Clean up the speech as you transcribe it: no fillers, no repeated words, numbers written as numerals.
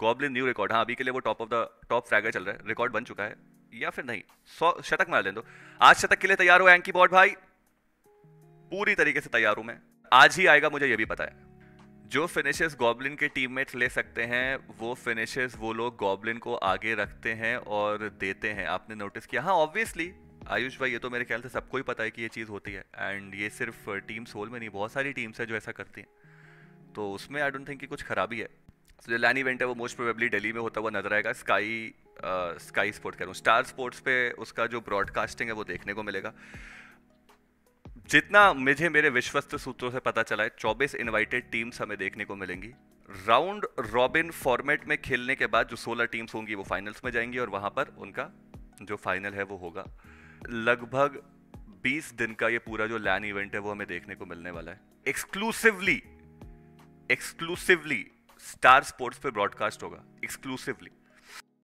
Goblin new record, हाँ अभी के लिए वो टॉप फ्रैगर चल रहा है, रिकॉर्ड बन चुका है या फिर नहीं, 100 शतक मार लें। तो आज शतक के लिए तैयार हो एंकी बॉट भाई? पूरी तरीके से तैयार हूं मैं, आज ही आएगा मुझे ये भी पता है। जो फिनिशेस गॉब्लिन के टीममेट्स ले सकते हैं वो फिनिशेस वो लोग गॉब्लिन को आगे रखते हैं और देते हैं। आपने नोटिस किया? हाँ ऑब्वियसली आयुष भाई, ये तो मेरे ख्याल से सबको ही पता है कि ये चीज़ होती है, एंड ये सिर्फ टीम सोल में नहीं, बहुत सारी टीम्स है जो ऐसा करती हैं, तो उसमें आई डोंट थिंक कि कुछ खराबी है। तो जो लैन इवेंट है वो मोस्ट प्रोबेबली दिल्ली में होता हुआ नजर आएगा, स्काई स्पोर्ट कह रहा हूँ, स्टार स्पोर्ट्स पे उसका जो ब्रॉडकास्टिंग है वो देखने को मिलेगा। जितना मुझे मेरे विश्वस्त सूत्रों से पता चला है 24 इनवाइटेड टीम्स हमें देखने को मिलेंगी। राउंड रॉबिन फॉर्मेट में खेलने के बाद जो 16 टीम्स होंगी वो फाइनल्स में जाएंगी और वहां पर उनका जो फाइनल है वो होगा। लगभग 20 दिन का ये पूरा जो लैन इवेंट है वो हमें देखने को मिलने वाला है, एक्सक्लूसिवली स्टार स्पोर्ट्स पे ब्रॉडकास्ट होगा, एक्सक्लूसिवली।